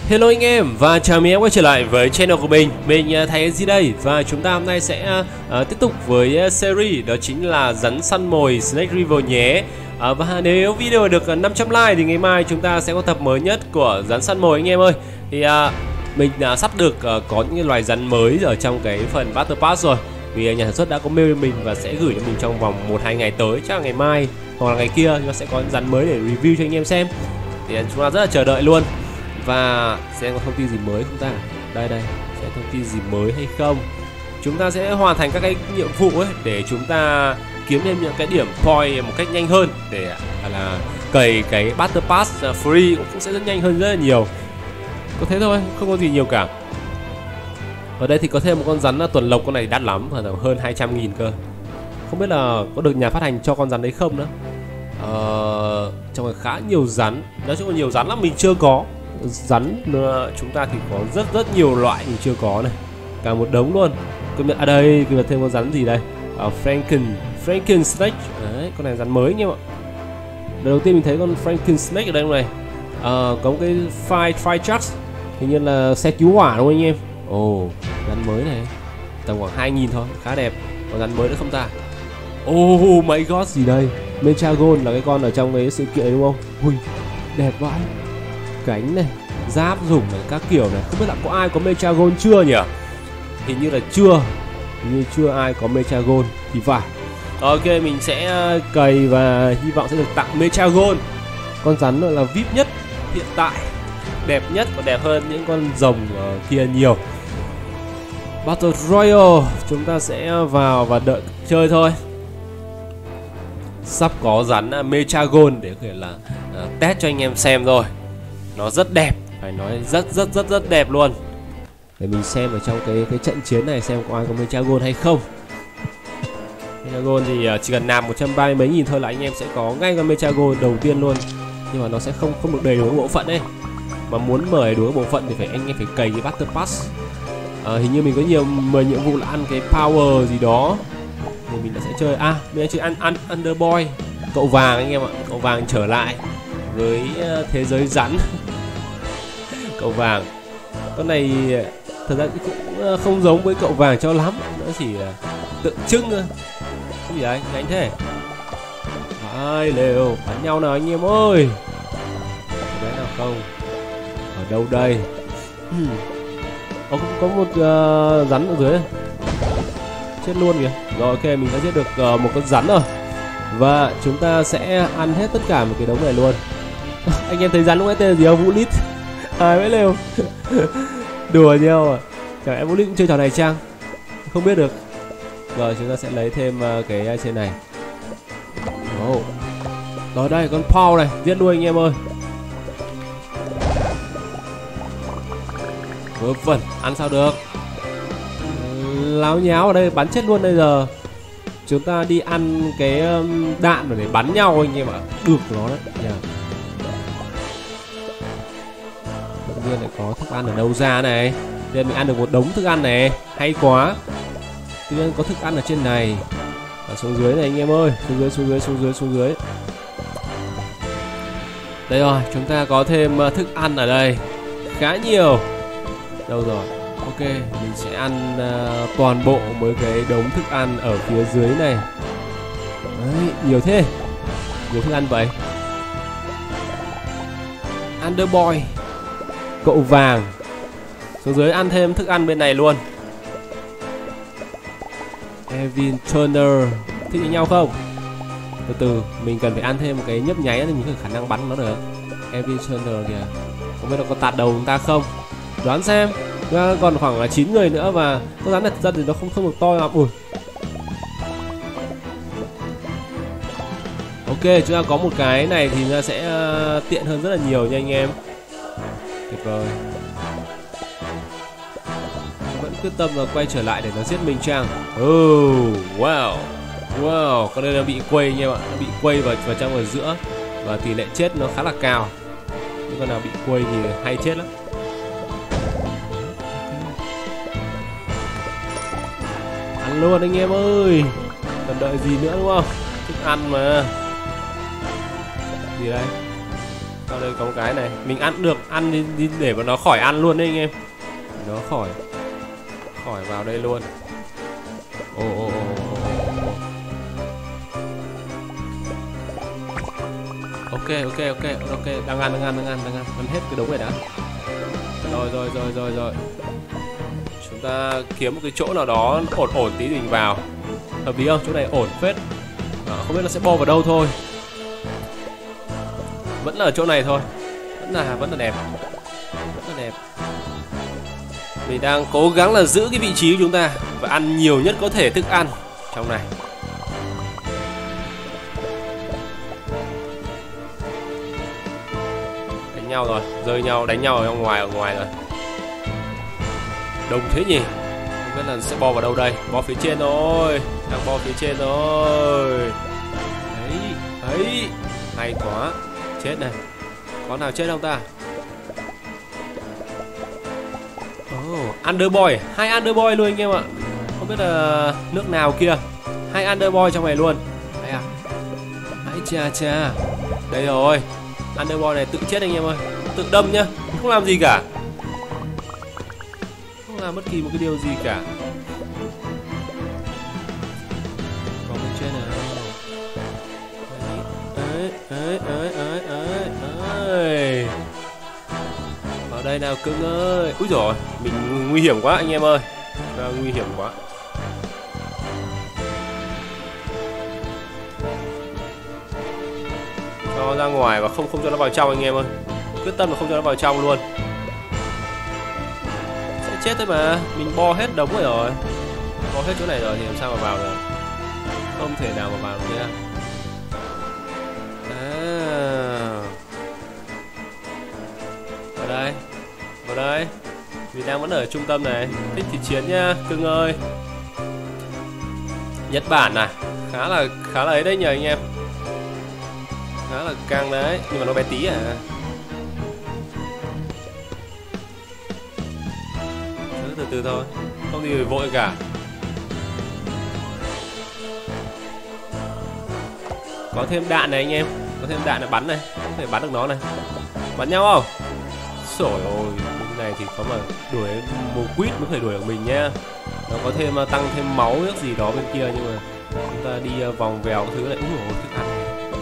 Hello anh em và chào mừng em quay trở lại với channel của mình Thầy Easy đây. Và chúng ta hôm nay sẽ tiếp tục với series đó chính là rắn săn mồi Snake River nhé. Và nếu video được 500 like thì ngày mai chúng ta sẽ có tập mới nhất của rắn săn mồi anh em ơi. Thì mình sắp được có những loài rắn mới ở trong cái phần Battle Pass rồi. Vì nhà sản xuất đã có mail mình và sẽ gửi cho mình trong vòng 1-2 ngày tới, chắc là ngày mai hoặc là ngày kia chúng ta sẽ có rắn mới để review cho anh em xem. Thì chúng ta rất là chờ đợi luôn. Và xem có thông tin gì mới không ta? Đây sẽ thông tin gì mới hay không? Chúng ta sẽ hoàn thành các cái nhiệm vụ ấy để chúng ta kiếm thêm những cái điểm point một cách nhanh hơn, để là cày cái Battle Pass free cũng sẽ rất nhanh hơn rất là nhiều. Có thế thôi, không có gì nhiều cả. Ở đây thì có thêm một con rắn tuần lộc, con này đắt lắm, hơn 200.000 cơ. Không biết là có được nhà phát hành cho con rắn đấy không nữa. Trong này khá nhiều rắn, nói chung là nhiều rắn lắm mình chưa có. Rắn chúng ta thì có rất nhiều loại mình chưa có này, cả một đống luôn. À đây, thêm con rắn gì đây? Franken Snake. Đấy, con này rắn mới anh em ạ. Đầu tiên mình thấy con Franken Snake ở đây này. Có một cái fire truck, hình như là xe cứu hỏa đúng không anh em? Ồ, rắn mới này, tầm khoảng 2.000 thôi, khá đẹp. Còn rắn mới nữa không ta? Oh my god, gì đây? Mechagon là cái con ở trong cái sự kiện đúng không? Ui, đẹp vãi. Cánh này, giáp dùng này, các kiểu này. Không biết là có ai có Mechagon chưa nhỉ? Hình như là chưa. Hình như chưa ai có Mechagon thì phải. Ok, mình sẽ cày và hy vọng sẽ được tặng Mechagon. Con rắn là VIP nhất hiện tại, đẹp nhất, còn đẹp hơn những con rồng kia nhiều. Battle Royale, chúng ta sẽ vào và đợi chơi thôi. Sắp có rắn Mechagon để có thể là test cho anh em xem rồi. Nó rất đẹp, phải nói rất đẹp luôn. Để mình xem ở trong cái trận chiến này xem có ai có Mechagon hay không. Mechagon thì chỉ cần nạp 130 mấy nghìn thôi là anh em sẽ có ngay con Mechagon đầu tiên luôn. Nhưng mà nó sẽ không được đầy đủ các bộ phận ấy. Mà muốn mở đầy đủ các bộ phận thì anh em phải cày cái Battle Pass. Hình như mình có 10 nhiệm vụ là ăn cái power gì đó thì mình đã sẽ chơi. Mình đã chơi ăn Underboy, cậu vàng anh em ạ. Cậu vàng trở lại với thế giới rắn. Cậu vàng, con này thật ra cũng không giống với cậu vàng cho lắm, nó chỉ là tượng trưng thôi. Cái gì đấy, đánh thế. Ai lều bắn nhau nào anh em ơi. Đấy nào không? Ở đâu đây? Có một rắn ở dưới. Chết luôn kìa. Rồi ok, mình đã giết được một con rắn rồi. Và chúng ta sẽ ăn hết tất cả một cái đống này luôn. Anh em thấy rắn lúc nãy tên là gì không? Vũ Lít. Mấy lều. Đùa nhau à? Chẳng lẽ Vũ Lít cũng chơi trò này chăng? Không biết được. Rồi chúng ta sẽ lấy thêm cái trên này. Rồi đây, con Paul này, giết luôn anh em ơi. Vớ vẩn, ăn sao được. Láo nháo ở đây, bắn chết luôn bây giờ. Chúng ta đi ăn cái đạn để bắn nhau anh em ạ. Được nó đấy. Tự nhiên lại có thức ăn ở đâu ra này. Đây mình ăn được một đống thức ăn này. Hay quá. Tự nhiên có thức ăn ở trên này. Ở xuống dưới này anh em ơi. Xuống dưới. Đây rồi, chúng ta có thêm thức ăn ở đây. Khá nhiều. Đâu rồi? Ok, mình sẽ ăn toàn bộ mấy cái đống thức ăn ở phía dưới này. Đấy, nhiều thế. Nhiều thức ăn vậy. Underboy, cậu vàng. Xuống dưới ăn thêm thức ăn bên này luôn. Evin Turner, thích với nhau không? Từ từ, mình cần phải ăn thêm một cái nhấp nháy thì mình có khả năng bắn nó được. Evin Turner kìa. Không biết nó có tạt đầu chúng ta không? Đoán xem. Còn khoảng là 9 người nữa và con rắn này thật ra thì nó không được to lắm. Ui. Ok, chúng ta có một cái này thì nó sẽ tiện hơn rất là nhiều nha anh em. Tuyệt vời. Vẫn quyết tâm là quay trở lại để nó giết mình chăng? Wow, con đây nó bị quay nha bạn, nó bị quay vào trong ở giữa và tỷ lệ chết nó khá là cao. Những con nào bị quay thì hay chết lắm. Ăn luôn anh em ơi. Cần đợi gì nữa đúng không? Thức ăn mà. Gì đây? Sau đây có một cái này, mình ăn được, ăn đi để mà nó khỏi ăn luôn đấy anh em. Nó khỏi vào đây luôn. Ok, đang ăn hết cái đống này đã. Rồi. Chúng ta kiếm một cái chỗ nào đó ổn tí mình vào. Hợp lý không? Chỗ này ổn phết. Không biết nó sẽ bo vào đâu thôi. Vẫn là ở chỗ này thôi. Vẫn là đẹp. Mình đang cố gắng là giữ cái vị trí của chúng ta và ăn nhiều nhất có thể thức ăn trong này. Đánh nhau rồi, rơi nhau, đánh nhau ở ngoài rồi. Đông thế nhỉ? Không biết là sẽ bo vào đâu đây. Bo phía trên rồi. Đang bo phía trên rồi. Đấy. Hay quá. Chết này. Có nào chết không ta? Underboy, 2 Underboy luôn anh em ạ. Không biết là nước nào kia. 2 Underboy trong này luôn. Đây à? Hãy cha. Đây rồi. Underboy này tự chết anh em ơi. Tự đâm nhá. Không làm gì cả. Không làm bất kỳ một cái điều gì cả. Có cái trên nào. Đấy. Vào đây nào cưng ơi. Úi dồi, mình nguy hiểm quá anh em ơi. Nguy hiểm quá. Cho ra ngoài và không cho nó vào trong anh em ơi. Quyết tâm là không cho nó vào trong luôn. Sẽ chết thôi mà. Mình bo hết đống rồi. Bo hết chỗ này rồi thì làm sao mà vào được. Không thể nào mà vào được nha. Vào đây. Mình đang vẫn ở trung tâm này. Thích thì chiến nha cưng ơi. Nhật Bản à? Khá là ấy đấy nhờ anh em. Khá là căng đấy. Nhưng mà nó bé tí à. Từ từ thôi. Không gì vội cả. Có thêm đạn này anh em. Có thêm đạn để bắn này. Có thể bắn được nó này. Bắn nhau không? Trời ơi, cái này thì có mà đuổi một quýt mới phải đuổi được mình nha. Nó có thêm tăng thêm máu nước gì đó bên kia, nhưng mà chúng ta đi vòng vèo cái thứ này. Úi dồi, thức ăn này.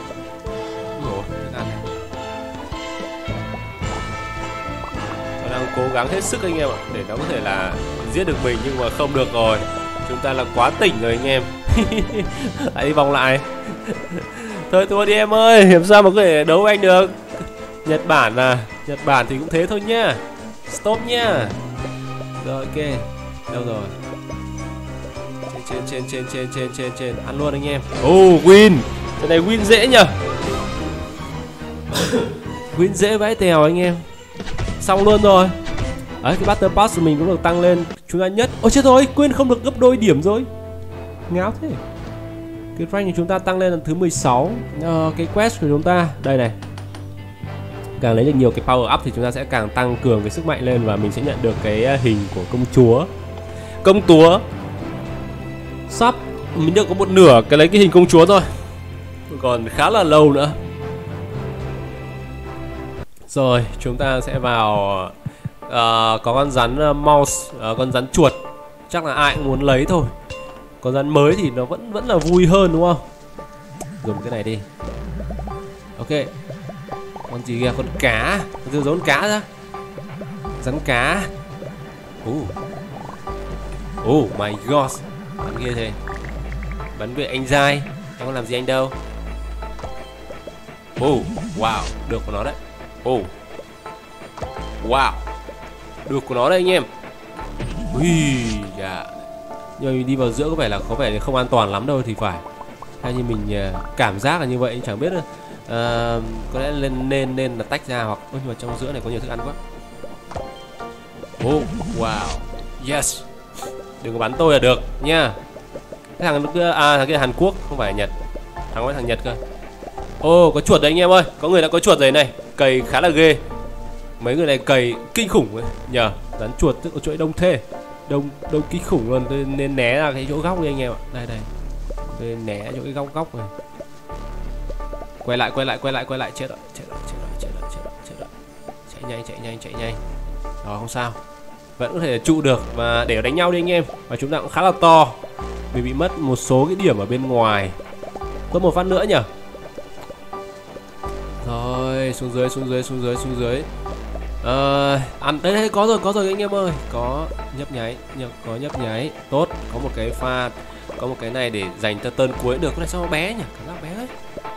Nó đang cố gắng hết sức anh em ạ, để nó có thể là giết được mình, nhưng mà không được rồi. Chúng ta là quá tỉnh rồi anh em. Lại đi vòng lại. Thôi thua đi em ơi, làm sao mà có thể đấu anh được. Nhật Bản à? Nhật Bản thì cũng thế thôi nhá. Stop nhá. Rồi ok. Đâu rồi? Trên. Ăn luôn anh em. Win. Cái này win dễ nhờ. Win dễ vãi tèo anh em. Xong luôn rồi. Đấy, cái Battle Pass của mình cũng được tăng lên. Chúng ta nhất. Ôi chết rồi, quên không được gấp đôi điểm rồi. Ngáo thế. Cái rank của chúng ta tăng lên là thứ 16. Cái quest của chúng ta đây này. Càng lấy được nhiều cái power up thì chúng ta sẽ càng tăng cường cái sức mạnh lên, và mình sẽ nhận được cái hình của công chúa. Sắp mình được có một nửa cái lấy cái hình công chúa thôi, còn khá là lâu nữa. Rồi chúng ta sẽ vào có con rắn mouse, con rắn chuột, chắc là ai cũng muốn lấy thôi. Con rắn mới thì nó vẫn là vui hơn đúng không? Dùng cái này đi. Ok. Con gì kìa, con cá. Con giống cá ra. Rắn cá. Oh my god. Bắn kia thế. Bắn về anh dai. Anh có làm gì anh đâu. Wow. Được của nó đấy. Wow. Được của nó đấy anh em. Nhưng mà mình đi vào giữa có vẻ không an toàn lắm đâu thì phải. Hay như mình cảm giác là như vậy, chẳng biết. Có lẽ nên là tách ra, hoặc nhưng mà trong giữa này có nhiều thức ăn quá. Wow. Yes. Đừng có bắn tôi là được nha. Cái thằng kia thằng kia là Hàn Quốc, không phải Nhật. Thằng ấy thằng Nhật cơ. Có chuột đấy anh em ơi. Có người đã có chuột rồi này. Cày khá là ghê. Mấy người này cày kinh khủng ấy nhờ. Rắn chuột tức ở chỗ đông thế. Đông kinh khủng luôn. Tôi nên né ra cái chỗ góc đi anh em ạ. Đây. Tôi né chỗ cái góc này. Quay lại. Chết rồi. chạy nhanh. Rồi không sao, vẫn có thể trụ được và để đánh nhau đi anh em. Và chúng ta cũng khá là to, mình bị mất một số cái điểm ở bên ngoài. Tốt một phát nữa nhỉ. Rồi xuống dưới. Ăn đây có rồi anh em ơi. Có nhấp nháy. Tốt, có một cái pha, có một cái này để dành cho turn cuối được. Cái này sao nó bé nhỉ, cảm giác bé ấy.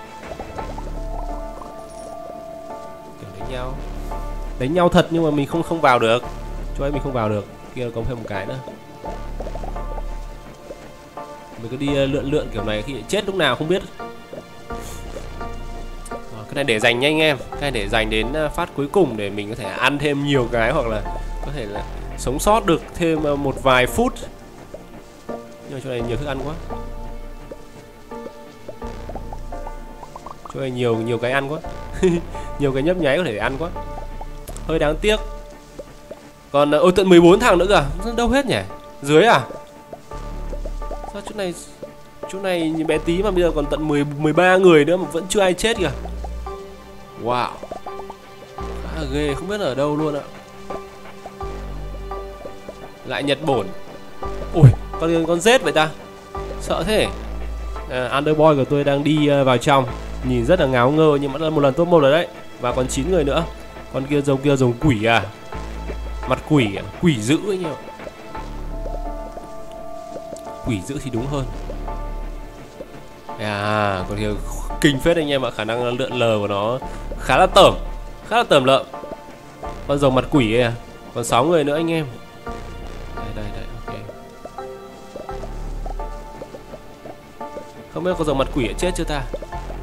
Kiểu đánh nhau thật nhưng mà mình không vào được. Chỗ ấy mình không vào được. Kia có thêm một cái nữa. Mình cứ đi lượn kiểu này khi chết lúc nào không biết. Cái này để dành nha anh em. Cái này để dành đến phát cuối cùng để mình có thể ăn thêm nhiều cái, hoặc là có thể là sống sót được thêm một vài phút. Nhưng mà chỗ này nhiều thức ăn quá. Chỗ này nhiều cái ăn quá. Nhiều cái nhấp nháy có thể ăn quá. Hơi đáng tiếc. Còn ôi tận 14 thằng nữa kìa. Đâu hết nhỉ? Dưới à? Sao chỗ này bé tí mà bây giờ còn tận 13 người nữa mà vẫn chưa ai chết kìa. Wow, khá là ghê, không biết ở đâu luôn ạ. Lại Nhật Bổn. Ui, con rết vậy ta. Sợ thế. Underboy của tôi đang đi vào trong. Nhìn rất là ngáo ngơ nhưng vẫn là một lần top 1 rồi đấy. Và còn 9 người nữa. Con kia giống quỷ à. Mặt quỷ à? Quỷ dữ anh em. Quỷ dữ thì đúng hơn. Con kia kinh phết anh em ạ. Khả năng lượn lờ của nó khá là tởm lợm. Con rồng mặt quỷ ấy à. Còn 6 người nữa anh em. Đây, ok. Không biết con rồng mặt quỷ chết chưa ta.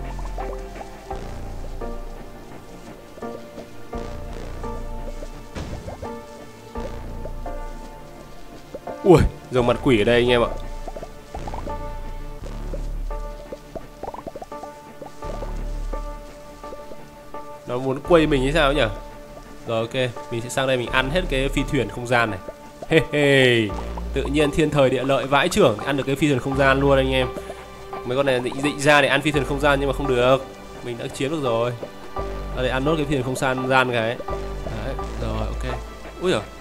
Ui, rồng mặt quỷ ở đây anh em ạ. Nó muốn quay mình như sao nhỉ? Rồi ok, mình sẽ sang đây mình ăn hết cái phi thuyền không gian này. Tự nhiên thiên thời địa lợi vãi chưởng, ăn được cái phi thuyền không gian luôn anh em. Mấy con này định ra để ăn phi thuyền không gian nhưng mà không được. Mình đã chiếm được rồi. Để ăn nốt cái phi thuyền không gian cái. Đấy, rồi ok. Ui giời,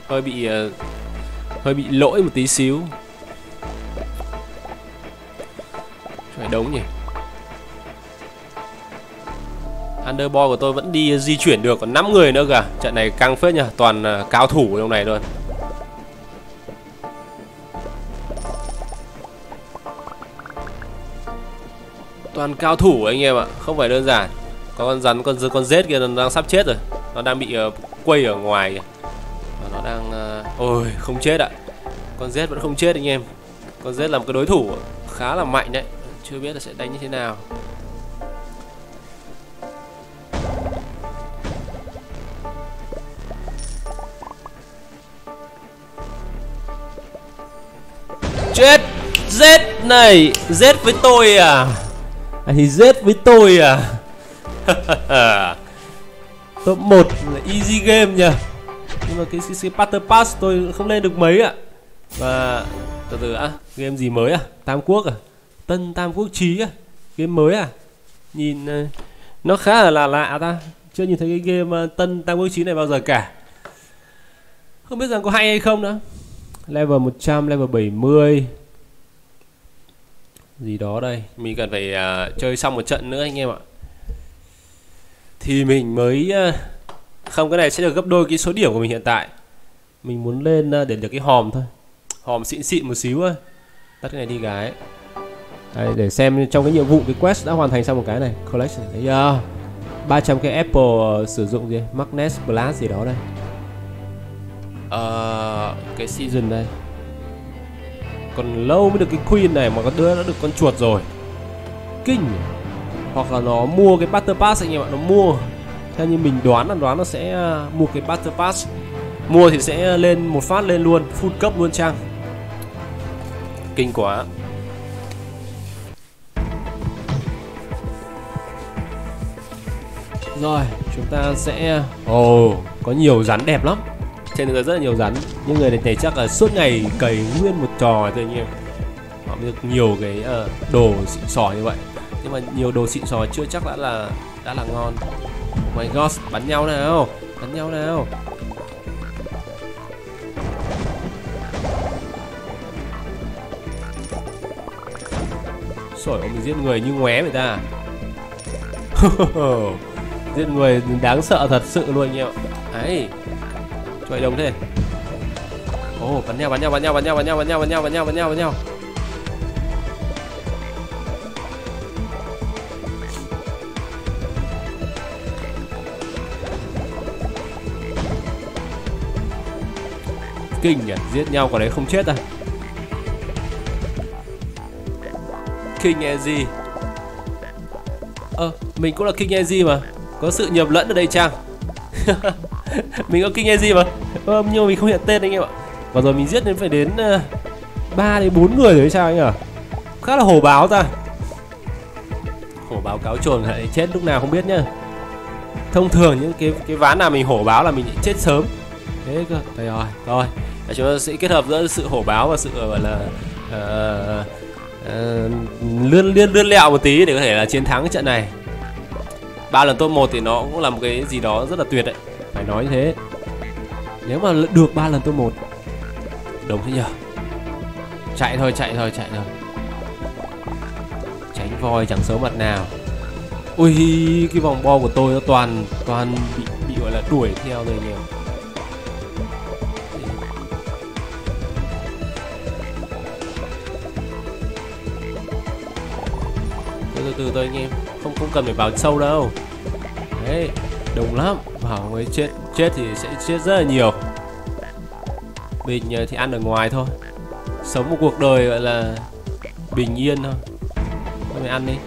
hơi bị lỗi một tí xíu. Phải đống nhỉ. Underboy của tôi vẫn đi di chuyển được, còn 5 người nữa kìa. Trận này căng phết nhỉ, toàn cao thủ trong này luôn. Toàn cao thủ anh em ạ, không phải đơn giản. Có con rắn, con rết kia nó đang sắp chết rồi. Nó đang bị quây ở ngoài kìa. Và nó đang ôi không chết ạ. Con rết vẫn không chết anh em. Con rết là một cái đối thủ khá là mạnh đấy. Chưa biết là sẽ đánh như thế nào. Chết! Rết này! Rết với tôi à? Thì rết với tôi à? Top 1 là easy game nhỉ. Nhưng mà cái Battle Pass tôi không lên được mấy ạ. Và từ từ game gì mới à? Tam Quốc à? Tân Tam Quốc Chí à? Game mới à? Nhìn nó khá là lạ ta. Chưa nhìn thấy cái game Tân Tam Quốc Chí này bao giờ cả. Không biết rằng có hay hay không nữa. Level 100, level 70 gì đó đây. Mình cần phải chơi xong một trận nữa anh em ạ. Thì mình mới không, cái này sẽ được gấp đôi cái số điểm của mình hiện tại. Mình muốn lên để được cái hòm thôi. Hòm xịn một xíu thôi. Tắt cái này đi gái. Đây, để xem trong cái nhiệm vụ cái quest đã hoàn thành xong một cái này. Collection. Đấy 300 cái Apple sử dụng gì? Magnet Blast gì đó đây. Cái season đây. Còn lâu mới được cái queen này mà có đứa đã được con chuột rồi. Kinh. Hoặc là nó mua cái Battle Pass anh em ạ. Nó mua. Theo như mình đoán nó sẽ mua cái Battle Pass. Mua thì sẽ lên một phát lên luôn. Full cấp luôn chăng. Kinh quá. Rồi chúng ta sẽ có nhiều rắn đẹp lắm. Trên thế giới rất là nhiều rắn. Những người này chắc là suốt ngày cày nguyên một trò thôi anh em. Họ được nhiều cái đồ xịn sò như vậy. Nhưng mà nhiều đồ xịn sò chưa chắc đã là ngon. Oh my god, bắn nhau nào. Bắn nhau nào. Sỏi mình giết người như ngoé vậy ta. Giết người đáng sợ thật sự luôn anh em ạ. Đấy. Trời đông thế. Ồ, bắn nhau. Kinh nhỉ, giết nhau quả đấy không chết à. King Easy. Mình cũng là King Easy mà. Có sự nhầm lẫn ở đây chăng? Mình có King Easy mà. Nhưng mà mình không hiện tên anh em ạ. Và rồi mình giết đến phải đến 3 đến 4 người rồi hay sao anh ạ? Khá là hổ báo ta. Hổ báo cáo trồn lại chết lúc nào không biết nhá. Thông thường những cái ván nào mình hổ báo là mình chết sớm. Thế cơ. Rồi. Chúng ta sẽ kết hợp giữa sự hổ báo và sự gọi là lươn lẹo một tí để có thể là chiến thắng cái trận này. 3 lần top 1 thì nó cũng là một cái gì đó rất là tuyệt đấy, phải nói như thế. Nếu mà được 3 lần top 1 đúng thế nhở. Chạy thôi. Tránh voi chẳng xấu mặt nào. Ui, cái vòng bo của tôi nó toàn bị gọi là đuổi theo rồi nhiều. Từ tôi anh em, không cần phải vào sâu đâu. Đấy, đông lắm, vào mới chết thì sẽ chết rất là nhiều. Mình thì ăn ở ngoài thôi, sống một cuộc đời gọi là bình yên thôi. Cho mày ăn đi,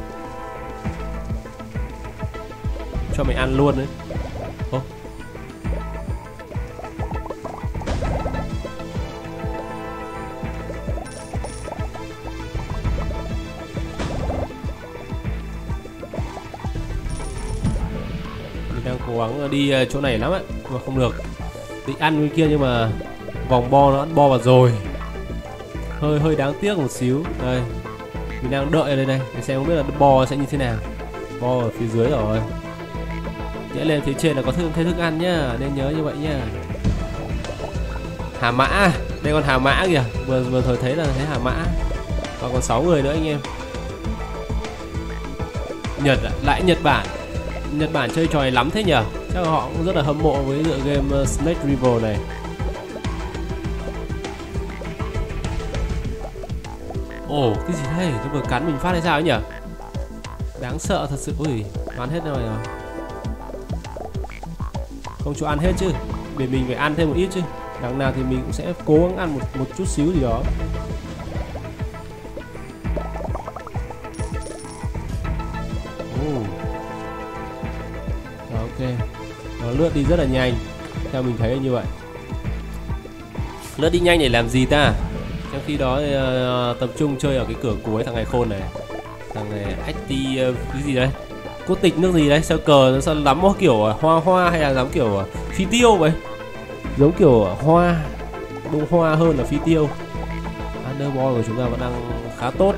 cho mày ăn luôn đấy. Ô, đang cố gắng đi chỗ này lắm á, mà không được. Định ăn bên kia nhưng mà vòng bo nó ăn bo vào rồi, hơi đáng tiếc một xíu. Đây, mình đang đợi ở đây để xem không biết là bo sẽ như thế nào. Bo ở phía dưới rồi, nhảy lên phía trên là có thêm thức ăn nhá, nên nhớ như vậy nhá. Hà mã, đây con hà mã kìa, vừa thời thấy là thấy hà mã. Và còn 6 người nữa anh em. Lại Nhật Bản chơi trò này lắm thế nhở? Chắc là họ cũng rất là hâm mộ với tựa game Snake River này. Ồ, cái gì đây? Nó vừa cắn mình phát hay sao ấy nhở? Đáng sợ thật sự. Ui, ăn hết rồi. Không cho ăn hết chứ, để mình phải ăn thêm một ít chứ. Đằng nào thì mình cũng sẽ cố gắng ăn một chút xíu gì đó. Ok, nó lướt đi rất là nhanh, theo mình thấy là như vậy. Lướt đi nhanh để làm gì ta? Trong khi đó thì, tập trung chơi ở cái cửa cuối thằng này khôn này, thằng này acti cái gì đấy, cốt tịch nước gì đấy, sao cờ nó sao lắm kiểu hoa hay là lắm kiểu phi tiêu vậy, giống kiểu hoa bông hoa hơn là phi tiêu. Underboy của chúng ta vẫn đang khá tốt,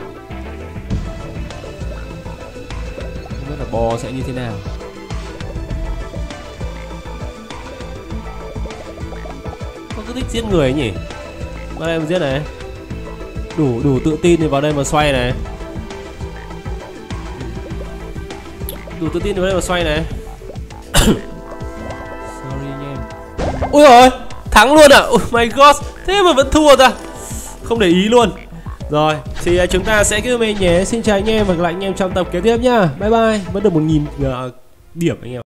không biết là bò sẽ như thế nào. Cứ thích giết người ấy nhỉ? Vào đây mà giết này, đủ tự tin thì vào đây mà xoay này, đủ tự tin thì vào đây mà xoay này. Sorry anh em. Ui rồi, thắng luôn à? Oh my god, thế mà vẫn thua ta, không để ý luôn. Rồi thì chúng ta sẽ cứ mình nhé. Xin chào anh em và gặp lại anh em trong tập kế tiếp nhá. Bye bye. Vẫn được 1000 điểm anh em.